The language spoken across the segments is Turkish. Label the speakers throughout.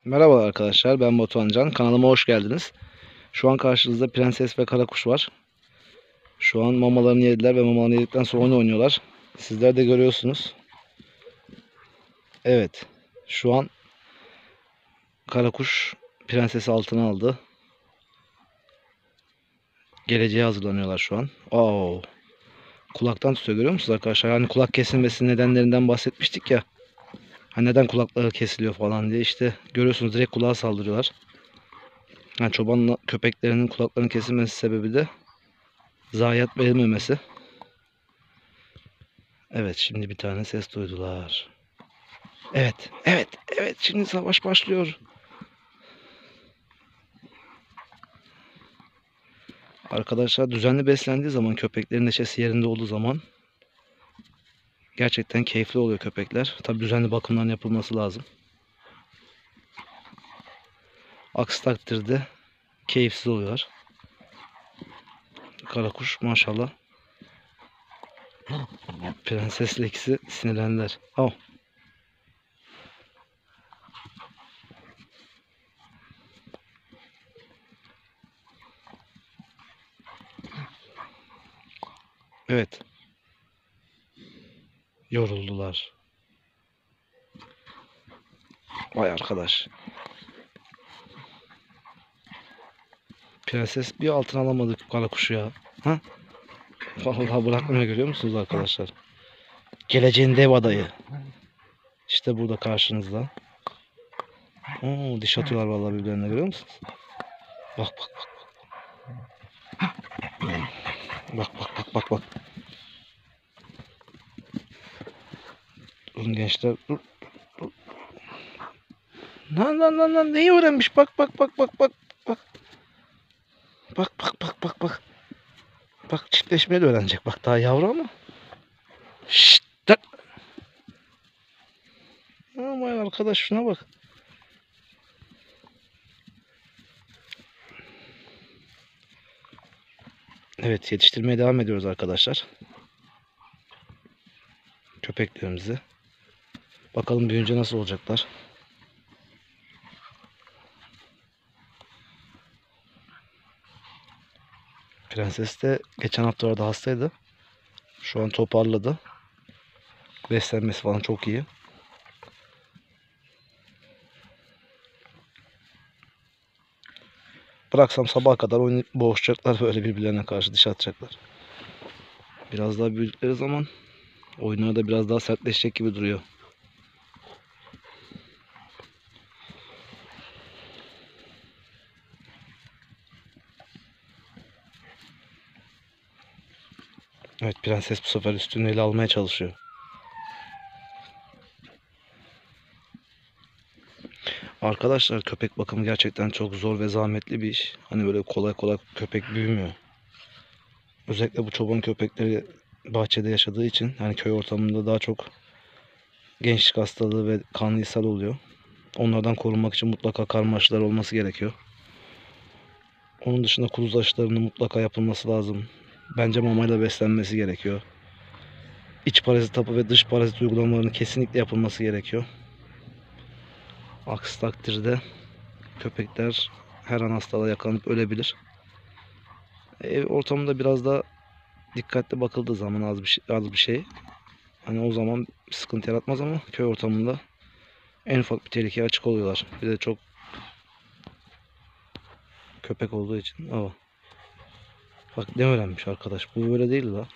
Speaker 1: Merhaba arkadaşlar, ben Batuhan Can. Kanalıma hoş geldiniz. Şu an karşınızda Prenses ve Karakuş var. Şu an mamalarını yediler ve mamalarını yedikten sonra oyun oynuyorlar. Sizler de görüyorsunuz. Evet, şu an Karakuş Prenses'i altına aldı. Geleceğe hazırlanıyorlar şu an. Kulaktan tutuyor, görüyor musunuz arkadaşlar? Hani kulak kesilmesi nedenlerinden bahsetmiştik ya. Hani neden kulakları kesiliyor falan diye. İşte görüyorsunuz, direkt kulağa saldırıyorlar. Yani çoban köpeklerinin kulaklarının kesilmesi sebebi de zayiat verilmemesi. Evet, şimdi bir tane ses duydular. Evet, evet, evet. Şimdi savaş başlıyor. Arkadaşlar, düzenli beslendiği zaman, köpeklerin neşesi yerinde olduğu zaman gerçekten keyifli oluyor köpekler. Tabii düzenli bakımların yapılması lazım. Aksi takdirde keyifsiz oluyorlar. Karakuş maşallah. Prensesle ikisi sinirlendiler. Evet. Yoruldular. Vay arkadaş. Prenses bir altın alamadık karakuşu ya. Ha? Vallahi bırakmıyor, görüyor musunuz arkadaşlar? Geleceğin dev adayı. İşte burada karşınızda. Diş atıyorlar vallahi birbirlerine, görüyor musunuz? Bak bak bak. Bak bak bak bak bak. Durun gençler, dur. Lan neyi öğrenmiş? Bak bak bak bak bak. Bak bak bak bak bak bak. Bak, çiftleşmeyi de öğrenecek. Bak, daha yavru ama. Şşt. Aman arkadaş, şuna bak. Evet, yetiştirmeye devam ediyoruz arkadaşlar. Köpeklerimizi. Bakalım büyüyünce nasıl olacaklar. Prenses de geçen haftalarda hastaydı. Şu an toparladı. Beslenmesi falan çok iyi. Bıraksam sabaha kadar oynayıp boğuşacaklar, böyle birbirlerine karşı diş atacaklar. Biraz daha büyüdükleri zaman oyunları da biraz daha sertleşecek gibi duruyor. Evet, prenses bu sefer üstünlüğü ele almaya çalışıyor. Arkadaşlar, köpek bakımı gerçekten çok zor ve zahmetli bir iş. Hani böyle kolay kolay köpek büyümüyor. Özellikle bu çoban köpekleri bahçede yaşadığı için, hani köy ortamında daha çok gençlik hastalığı ve kanlı ishal oluyor. Onlardan korunmak için mutlaka karma aşılar olması gerekiyor. Onun dışında kuduz aşılarının mutlaka yapılması lazım. Bence mamayla beslenmesi gerekiyor. İç parazit hapı ve dış parazit uygulamalarının kesinlikle yapılması gerekiyor. Aksi takdirde köpekler her an hastalığa yakalanıp ölebilir. Ev ortamında biraz da dikkatli bakıldığı zaman az bir şey hani o zaman sıkıntı yaratmaz, ama köy ortamında en ufak bir tehlikeye açık oluyorlar. Bir de çok köpek olduğu için. Bak ne öğrenmiş arkadaş. Bu böyle değil la.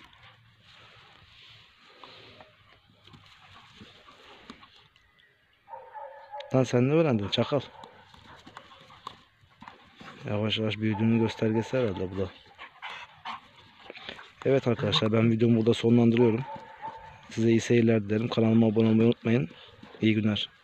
Speaker 1: Lan sen ne öğrendin çakal? Yavaş yavaş büyüdüğünün göstergesi herhalde bu da. Evet arkadaşlar, ben videomu burada sonlandırıyorum. Size iyi seyirler dilerim. Kanalıma abone olmayı unutmayın. İyi günler.